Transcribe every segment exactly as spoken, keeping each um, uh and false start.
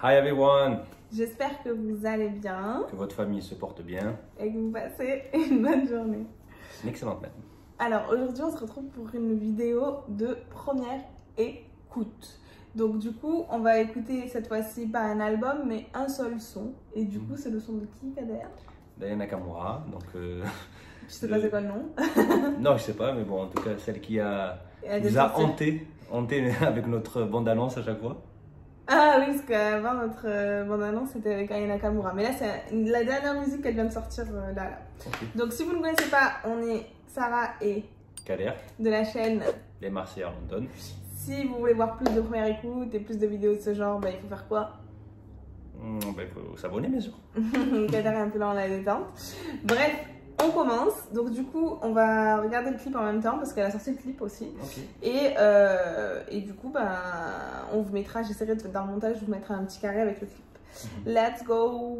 Hi everyone! J'espère que vous allez bien. Que votre famille se porte bien. Et que vous passez une bonne journée. Une excellente même. Alors aujourd'hui on se retrouve pour une vidéo de première écoute. Donc du coup on va écouter cette fois-ci pas un album mais un seul son. Et du coup c'est le son de qui, Kader? D'Aya Nakamura. Donc, euh, je sais pas c'est quoi le nom. Non je sais pas mais bon en tout cas celle qui a, a nous a hanté, hanté avec notre bande-annonce à chaque fois. Ah oui, parce qu'avant notre euh, bande-annonce c'était avec Aya Nakamura. Mais là c'est la dernière musique qu'elle vient de sortir euh, là. là. Okay. Donc si vous ne connaissez pas, on est Sarah et Kader de la chaîne Les Marseillais à London. Si vous voulez voir plus de première écoute et plus de vidéos de ce genre, bah, il faut faire quoi? mmh, bah, Il faut s'abonner bien sûr. Kader est un peu là en la détente. Bref, on commence. Donc du coup, on va regarder le clip en même temps parce qu'elle a sorti le clip aussi. Okay. Et, euh, et du coup, bah, on vous mettra, j'essaierai de, dans le montage, je vous mettrai un petit carré avec le clip. Mm-hmm. Let's go!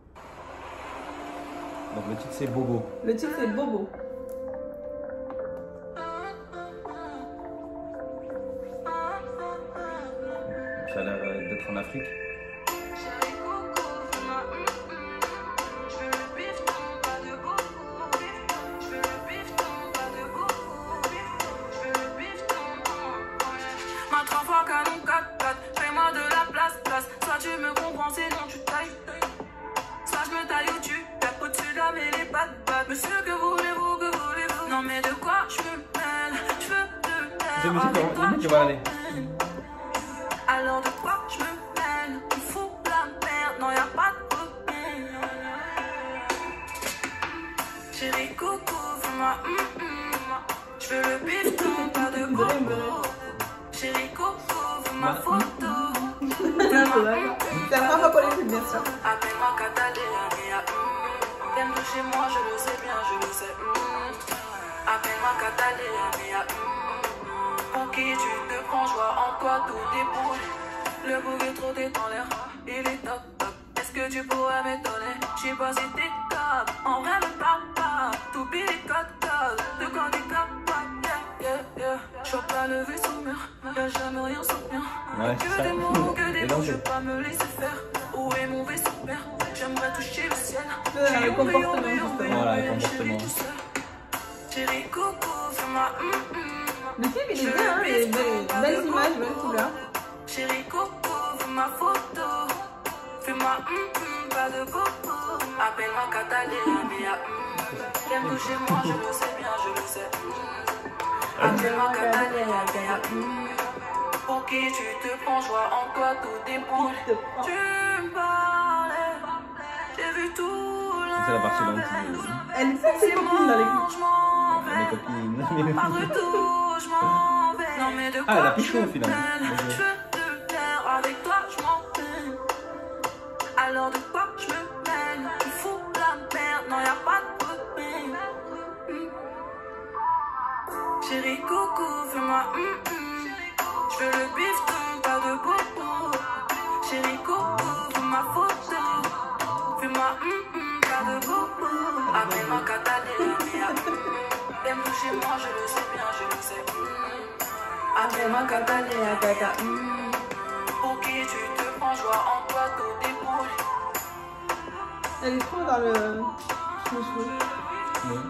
Donc le titre c'est Bobo. Le titre c'est Bobo. Ça a l'air d'être en Afrique. Fais-moi de la place, place. Soit tu me comprends, sinon tu tailles. Soit je me taille ou tu tapes au-dessus de la mêlée, les pattes, pattes. Monsieur, que voulez-vous, que voulez-vous? Non, mais de quoi je me mêle? Je veux te plaire. Avec toi, je me mêle. Alors de quoi je me mêle? On fout la merde, non, y'a pas de problème. Chérie, coucou, fais-moi hum hum. Je veux le bifton, pas de bobo. Chérie, coucou, ma photo. C'est la première fois qu'on l'écoute, bien sûr. Appelle-moi Catalina, mais t'aimes toucher moi, je le sais bien, je le sais. Appelle-moi Catalina, mais pour qui tu te prends, je vois en toi tout déboule. Le bouquet trop t'es dans l'air, il est top, top. Est-ce que tu pourrais m'étonner? Je sais pas si t'es top, en vrai me parle pas. T'oublies les codes, codes, de quand t'es capable. Yeah, yeah. Je vois pas le vaisseau mur, y'a jamais rien sans bien. Ouais, que des mots, que des mots, je veux pas me laisser faire. Où est mon vaisseau père? J'aimerais toucher le ciel. Euh, le comportement, justement. Voilà, le comportement. Chérie, coucou, fais-moi hum hum. Le film il est bien, hein, les belles, belles images, belles couleurs. Chérie, coucou, fais ma photo. Fais-moi hum hum, pas de coco. Appelle-moi Catalina, mais hum. T'aimes toucher moi, je le sais bien, je le sais. Appelle-moi Catalina, mais pour qui tu te prends, je vois en toi tout déboule. Tu me parlais, j'ai vu tout là. C'est la partie lente. Elle fait ses copines dans les clips. Mes copines. Pas de retour, je m'en vais. Non mais de quoi ah, la pichon finalement. Je veux te plaire, avec toi je m'en vais. Alors de quoi je me mêle? Tu fous la merde, non y'a pas de problème. Chérie, coucou, fais-moi hum hum. Je veux le bifton, pas de bobo. Chérie, coucou, fais ma photo. Fais-moi hum hum, pas de bobo. Appelle-moi Catalina, mais t'aimes toucher moi, je le sais bien, je le sais. Appelle-moi Catalina, Tata. Pour qui tu te prends, je vois en toi tout déboule. Elle est trop dans le... le cheveu. Oui.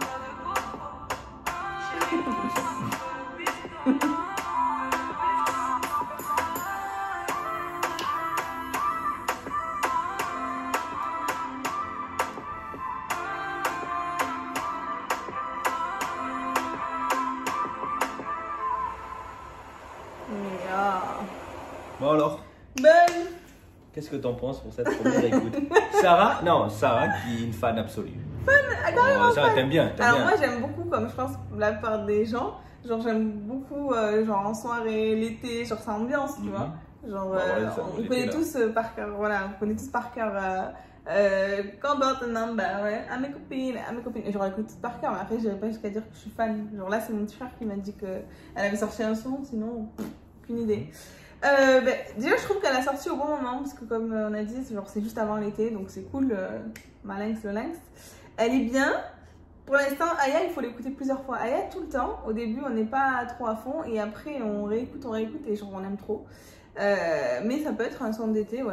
Bon alors, Ben, qu'est-ce que t'en penses pour cette première écoute? Sarah, non, Sarah qui est une fan absolue. Fan, carrément oh, Sarah, fan. t'aimes bien, t'aimes Alors bien. moi j'aime beaucoup, comme je pense la plupart des gens, genre j'aime beaucoup euh, genre en soirée, l'été, genre ça ambiance, tu mm-hmm. vois. Genre bah, ouais, euh, ça, on connaît là. tous euh, par cœur, voilà, on connaît tous par cœur euh, euh, Quand about a number, ouais, à mes copines, à mes copines. Et genre écoute tout par cœur, mais après j'irai pas jusqu'à dire que je suis fan. Genre là c'est mon petit frère qui m'a dit qu'elle avait sorti un son, sinon aucune idée. Euh, bah, déjà je trouve qu'elle a sorti au bon moment parce que comme on a dit c'est juste avant l'été donc c'est cool, euh, malinx le lynx. Elle est bien, Pour l'instant, Aya, il faut l'écouter plusieurs fois. Aya, tout le temps, au début, on n'est pas trop à fond et après, on réécoute, on réécoute et genre, on aime trop. Euh, mais ça peut être un son d'été, ouais.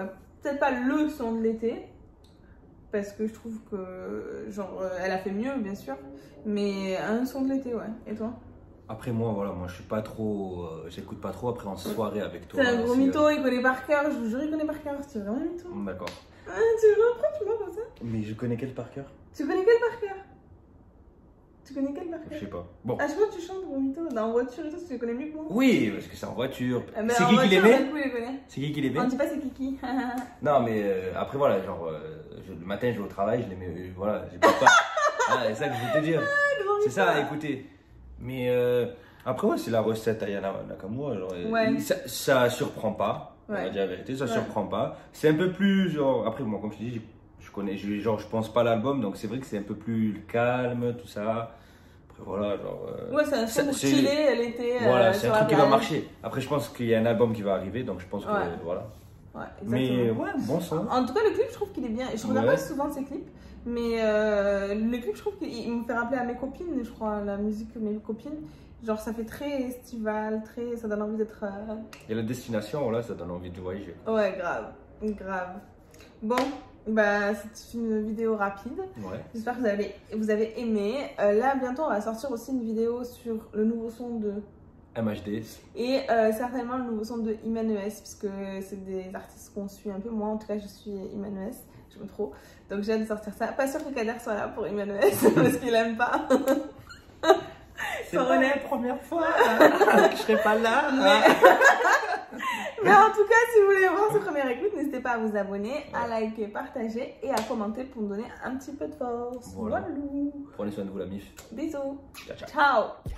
peut-être pas le son de l'été, parce que je trouve que, genre, euh, elle a fait mieux, bien sûr, mais un son de l'été, ouais. Et toi? Après moi, voilà, moi je suis pas trop, euh, j'écoute pas trop. Après en soirée avec toi. C'est un gros c'est, mytho, euh, il connaît par cœur, je vous jure, il connaît par cœur, c'est vraiment un mytho. D'accord. Ah, tu vois, pourquoi tu vois comme ça? Mais je connais quel par cœur? Tu connais quel par cœur? Tu connais quel par Je cœur? sais pas. Bon. Ah, je crois que tu chantes gros mytho, dans la voiture et tout, tu les connais mieux que moi. Oui, parce que c'est en voiture. Ah, mais C'est en qui qui voiture, l'aimait? du coup, il les connaît. C'est qui qui l'aimait? On dit pas c'est Kiki. Non, mais euh, après voilà, genre euh, je- le matin je vais au travail, je les mets, euh, voilà, j'écoute pas. Ah, c'est ça que je veux te dire. C'est ça, écoutez. Mais euh, après ouais, c'est la recette Ayana Nakamura, genre, euh, Ouais. ça, ça surprend pas. On va Ouais. dire la vérité, ça Ouais. surprend pas. C'est un peu plus genre après moi comme je te dis, je connais, je, genre je pense pas à l'album, donc c'est vrai que c'est un peu plus calme tout ça. Après voilà, genre. euh, Ouais, c'est un son ça- pour c'est- chiller l'été. Voilà, euh, c'est sur un la truc qui va plage. marcher. Après je pense qu'il y a un album qui va arriver, donc je pense que Ouais. voilà. Ouais, Mais exactement. ouais, bon son. En tout cas, le clip, je trouve qu'il est bien. Je regarde Ouais. pas souvent ces clips, mais euh, le clip, je trouve qu'il il me fait rappeler à mes copines, je crois, la musique de mes copines. Genre, ça fait très estival, très... ça donne envie d'être. euh, Et la destination, voilà, ça donne envie de voyager. Ouais, grave, grave. Bon, bah, c'est une vidéo rapide. Ouais. J'espère que vous avez, vous avez aimé. Euh, là, bientôt, on va sortir aussi une vidéo sur le nouveau son de. M H D. Et euh, certainement le nouveau son de Iman E S, puisque c'est des artistes qu'on suit un peu. Moi, en tout cas, je suis Iman E S, j'aime trop. Donc, j'ai hâte de sortir ça. Pas sûr que Kader soit là pour Iman E S, parce qu'il aime pas. C'est Sans pas honnête. la première fois que je serai pas là. Mais... Mais en tout cas, si vous voulez voir ce premier écoute, n'hésitez pas à vous abonner, à liker, partager et à commenter pour me donner un petit peu de force. Voilà. Voilà. Prenez soin de vous la mif. Bisous. Ciao, ciao. Ciao.